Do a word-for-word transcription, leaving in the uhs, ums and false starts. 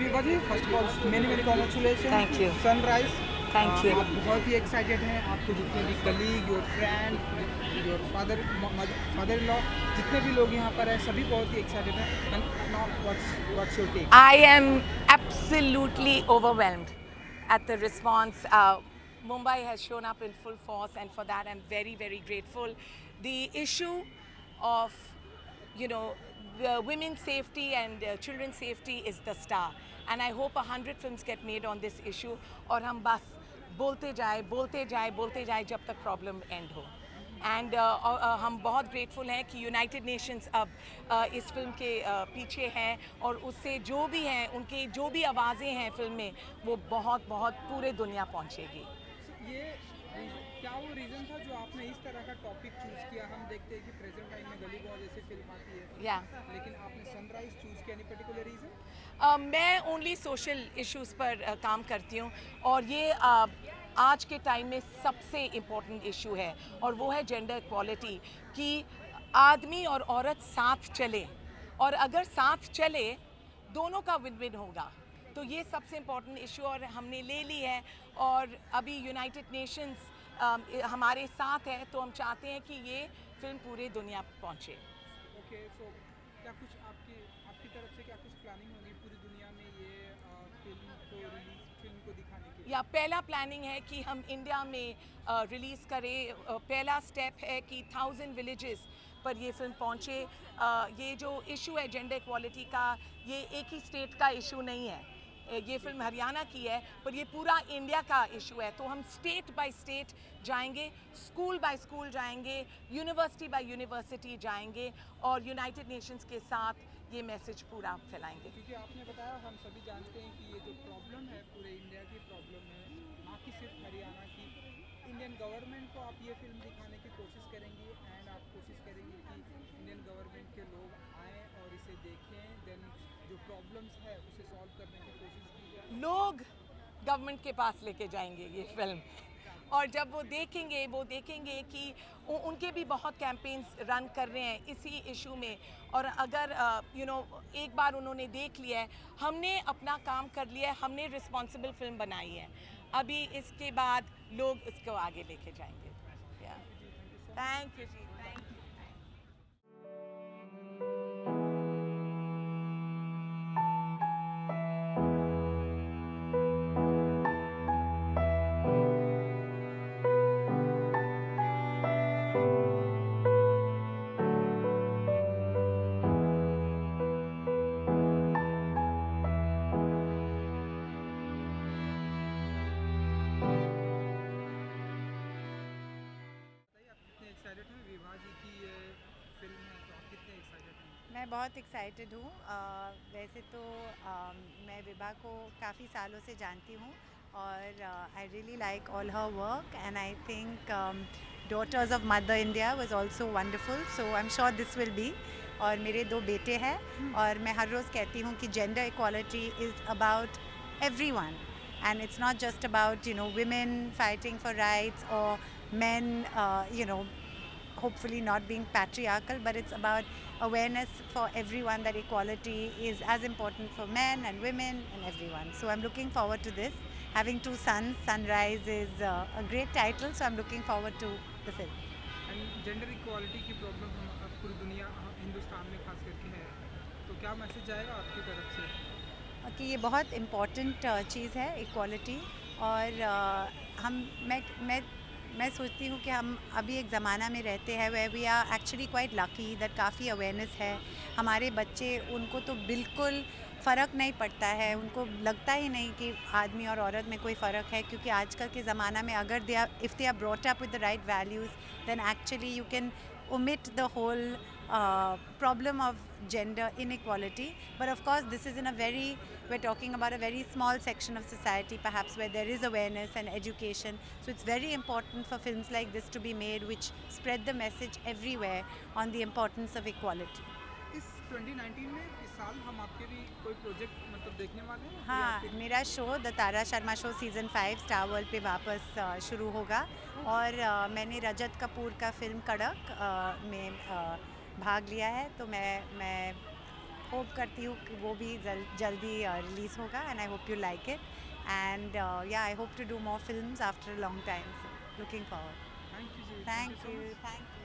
Vibha ji, first of all many many congratulation. Thank you. Sunrise, thank you. आप बहुत ही excited हैं। आपके जितने भी colleague, your friend, your father father in law, जितने भी लोग यहाँ पर हैं, सभी बहुत ही एक्साइटेड हैं। And now what's what's your take? I am absolutely overwhelmed at the response. Uh, Mumbai has shown up in full force, and for that I'm very, very grateful. The issue of, you know, the women's safety and uh, children's safety is the star, and I hope a hundred films get made on this issue. और हम बस बोलते जाए, बोलते जाए, बोलते जाए जब तक प्रॉब्लम एंड हो। एंड uh, uh, हम बहुत ग्रेटफुल हैं कि यूनाइटेड नेशंस अब uh, इस फिल्म के uh, पीछे हैं, और उससे जो भी हैं, उनकी जो भी आवाज़ें हैं फिल्म में, वो बहुत बहुत पूरे दुनिया पहुंचेगी। ये क्या वो रीज़न था जो आपने इस तरह का टॉपिक चूज़ किया? हम देखते हैं कि प्रेजेंट टाइम में गली बॉय जैसी फिल्म आती है, या लेकिन आपने सनराइज चूज़ किया, एनी पर्टिकुलर रीज़न? uh, मैं ओनली सोशल इश्यूज़ पर uh, काम करती हूँ, और ये uh, आज के टाइम में सबसे इम्पोर्टेंट इशू है, और वो है जेंडर इक्वालिटी, कि आदमी और औरत साथ चले, और अगर साथ चले दोनों का विन विन होगा। तो ये सबसे इम्पोर्टेंट इशू और हमने ले ली है, और अभी यूनाइटेड नेशंस हमारे साथ है, तो हम चाहते हैं कि ये फिल्म पूरे दुनिया पहुँचे। ओके, सो क्या कुछ आपकी आपकी तरफ से क्या कुछ प्लानिंग होगी पूरी दुनिया में ये आ, फिल्म को रिलीज फिल्म को दिखाने के लिए? या पहला प्लानिंग है कि हम इंडिया में रिलीज़ करें। uh, पहला स्टेप है कि थाउजेंड विलेजेस पर ये फिल्म पहुँचे। uh, ये जो इशू है जेंडर इक्वालिटी का, ये एक ही स्टेट का इशू नहीं है। ये फिल्म हरियाणा की है, पर ये पूरा इंडिया का इशू है। तो हम स्टेट बाय स्टेट जाएंगे, स्कूल बाय स्कूल जाएंगे, यूनिवर्सिटी बाय यूनिवर्सिटी जाएंगे, और यूनाइटेड नेशंस के साथ ये मैसेज पूरा फैलाएंगे। क्योंकि आपने बताया, हम सभी जानते हैं कि ये जो प्रॉब्लम है पूरे इंडिया की प्रॉब्लम है, ना कि सिर्फ हरियाणा की। इंडियन गवर्नमेंट को आप ये फिल्म दिखाने की कोशिश करेंगी, एंड आप कोशिश करेंगी कि इंडियन गवर्नमेंट के लोग आएँ और इसे देखें, देन जो प्रॉब्लम्स है उसे सॉल्व करने की कोशिश की जाए। लोग गवर्नमेंट के पास लेके जाएंगे ये फिल्म, और जब वो देखेंगे वो देखेंगे कि उ, उनके भी बहुत कैंपेन्स रन कर रहे हैं इसी इशू में, और अगर यू नो एक बार उन्होंने देख लिया है, हमने अपना काम कर लिया है, हमने रिस्पॉन्सिबल फिल्म बनाई है, अभी इसके बाद लोग इसको आगे लेके जाएंगे। Thank you ji, thank you. Excited हैं विभा जी की ये फिल्म है, तो आप कितने एक्साइटेड हैं? मैं बहुत एक्साइटेड हूँ। अ, वैसे तो अ, मैं विभा को काफ़ी सालों से जानती हूँ, और I really like all her work, and I think daughters of Mother India was also wonderful, so I am sure this will be. और मेरे दो बेटे हैं, और मैं हर रोज़ कहती हूँ कि gender equality is about everyone, and it's not just about, you know, women fighting for rights, or men uh, you know, hopefully not being patriarchal, but it's about awareness for everyone that equality is as important for men and women and everyone. So I'm looking forward to this. Having two sons, Sunrise is uh, a great title, so I'm looking forward to the film. And gender equality की problem हम अब पूरी दुनिया हिंदुस्तान में खास करके है, तो क्या मैसेज जाएगा आपकी तरफ से? कि ये बहुत इम्पॉर्टेंट चीज़ है इक्वालिटी, और uh, हम मैं मैं मैं सोचती हूँ कि हम अभी एक ज़माना में रहते हैं वे we are actually quite lucky that काफ़ी अवेयरनेस है। हमारे बच्चे, उनको तो बिल्कुल फ़र्क नहीं पड़ता है, उनको लगता ही नहीं कि आदमी और औरत में कोई फ़र्क है, क्योंकि आजकल के ज़माना में अगर they are if they are brought up with the right values, then actually you can omit the whole uh, problem of gender inequality. But of course this is in a very, we're talking about a very small section of society perhaps, where there is awareness and education, so it's very important for films like this to be made which spread the message everywhere on the importance of equality. इस twenty nineteen में इस साल हम आपके भी कोई project मतलब देखने वाले हैं? हाँ, मेरा show the Tara Sharma show season five Star World पे वापस uh, शुरू होगा, और uh, मैंने रजत कपूर का फिल्म कड़क uh, में uh, भाग लिया है, तो मैं मैं होप करती हूँ कि वो भी जल, जल्दी रिलीज़ होगा and I hope you like it and या I hope to do more films after a long time, so looking forward. Thank you ji, thank so you much. Thank you.